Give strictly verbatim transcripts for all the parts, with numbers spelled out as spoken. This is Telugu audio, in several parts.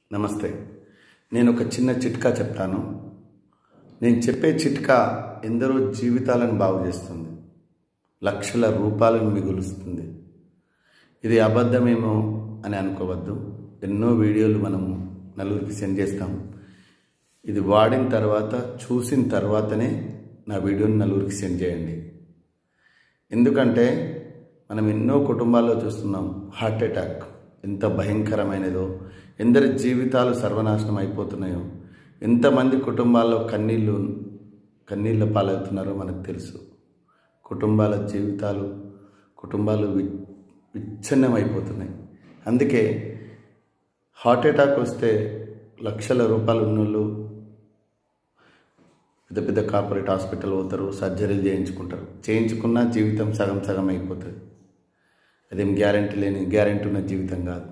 నమస్తే. నేను ఒక చిన్న చిట్కా చెప్తాను. నేను చెప్పే చిట్కా ఎందరో జీవితాలను బాగు చేస్తుంది, లక్షల రూపాయలను మిగులుస్తుంది. ఇది అబద్ధమేమో అని అనుకోవద్దు. ఎన్నో వీడియోలు మనము నలుగురికి సెండ్ చేస్తాం. ఇది వాడిన తర్వాత చూసిన తర్వాతనే నా వీడియోని నలుగురికి సెండ్ చేయండి. ఎందుకంటే మనం ఎన్నో కుటుంబాల్లో చూస్తున్నాం హార్ట్ అటాక్ ఎంత భయంకరమైనదో, ఎందరి జీవితాలు సర్వనాశనం అయిపోతున్నాయో, ఎంతమంది కుటుంబాల్లో కన్నీళ్ళు కన్నీళ్ళ పాలవుతున్నారో మనకు తెలుసు. కుటుంబాల జీవితాలు కుటుంబాలు వి విచ్ఛిన్నమైపోతున్నాయి. అందుకే హార్ట్ అటాక్ వస్తే లక్షల రూపాయలు ఉన్నోళ్ళు పెద్ద పెద్ద కార్పొరేట్ హాస్పిటల్ పోతారు, సర్జరీలు చేయించుకుంటారు. చేయించుకున్న జీవితం సగం సగం అయిపోతుంది. అదేం గ్యారంటీ లేని గ్యారంటీ ఉన్న జీవితం కాదు.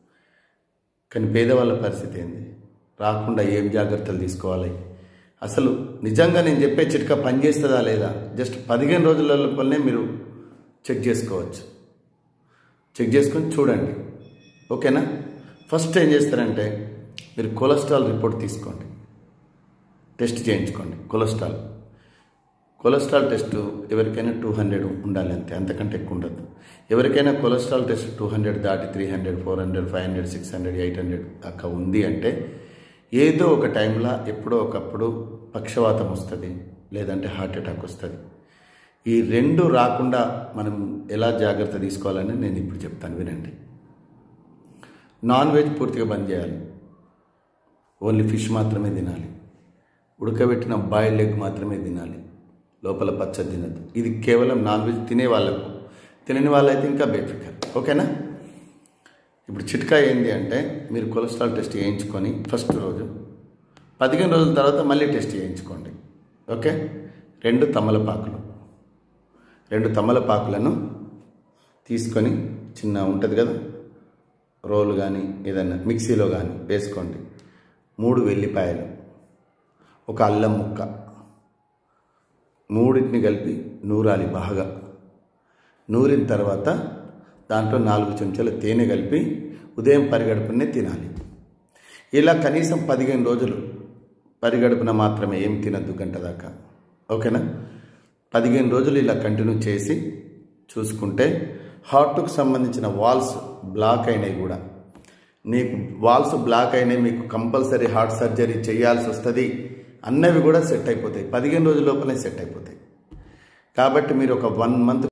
కానీ పేదవాళ్ళ పరిస్థితి ఏంది? రాకుండా ఏం జాగ్రత్తలు తీసుకోవాలి? అసలు నిజంగా నేను చెప్పే చిట్కా పనిచేస్తుందా లేదా జస్ట్ పదిహేను రోజుల లోపలనే మీరు చెక్ చేసుకోవచ్చు. చెక్ చేసుకొని చూడండి, ఓకేనా? ఫస్ట్ ఏం చేస్తారంటే మీరు కొలెస్ట్రాల్ రిపోర్ట్ తీసుకోండి, టెస్ట్ చేయించుకోండి. కొలెస్ట్రాల్ కొలెస్ట్రాల్ టెస్ట్ ఎవరికైనా టూ హండ్రెడ్ ఉండాలి, అంతే, అంతకంటే ఎక్కువ ఉండదు. ఎవరికైనా కొలెస్ట్రాల్ టెస్ట్ టూ హండ్రెడ్ దాటి three hundred four hundred five hundred six hundred eight hundred దాకా ఉంది అంటే ఏదో ఒక టైంలో ఎప్పుడో ఒకప్పుడు పక్షవాతం వస్తుంది, లేదంటే హార్ట్ అటాక్ వస్తుంది. ఈ రెండు రాకుండా మనం ఎలా జాగ్రత్త తీసుకోవాలని నేను ఇప్పుడు చెప్తాను, వినండి. నాన్ వెజ్ పూర్తిగా బంద్ చేయాలి. ఓన్లీ ఫిష్ మాత్రమే తినాలి. ఉడకబెట్టిన బాయిల్డ్ ఎగ్ మాత్రమే తినాలి. లోపల పచ్చడి తినద్దు. ఇది కేవలం నాన్ వెజ్ తినే వాళ్ళకు. తినని వాళ్ళైతే ఇంకా బేఫికర్, ఓకేనా? ఇప్పుడు చిట్కా ఏంటి అంటే మీరు కొలెస్ట్రాల్ టెస్ట్ చేయించుకొని ఫస్ట్ రోజు పదిహేను రోజుల తర్వాత మళ్ళీ టెస్ట్ చేయించుకోండి, ఓకే? రెండు తమలపాకులు రెండు తమలపాకులను తీసుకొని చిన్న ఉంటుంది కదా రోలు కానీ ఏదైనా మిక్సీలో కానీ వేసుకోండి. మూడు వెల్లిపాయలు, ఒక అల్లం ముక్క, మూడింటిని కలిపి నూరాలి బాగా. నూరిన తర్వాత దాంట్లో నాలుగు చెంచాల తేనె కలిపి ఉదయం పరిగడుపునే తినాలి. ఇలా కనీసం పదిహేను రోజులు పరిగడుపున మాత్రమే, ఏం తినద్దు గంట దాకా, ఓకేనా? పదిహేను రోజులు ఇలా కంటిన్యూ చేసి చూసుకుంటే హార్ట్కు సంబంధించిన వాల్స్ బ్లాక్ అయినాయి కూడా, నీకు వాల్స్ బ్లాక్ అయినాయి, మీకు కంపల్సరీ హార్ట్ సర్జరీ చేయాల్సి వస్తుంది అన్నవి కూడా సెట్ అయిపోతాయి. పదిహేను రోజుల లోపలే సెట్ అయిపోతాయి. కాబట్టి మీరు ఒక వన్ మంత్